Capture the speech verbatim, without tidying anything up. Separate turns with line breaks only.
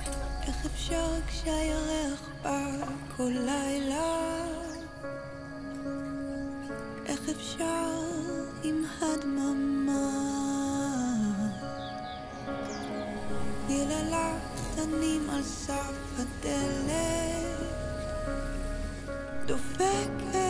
איך אפשר כשהירח בא כל לילה? איך אפשר עם הדממה? יללה קטנים על סף הדלת דופקת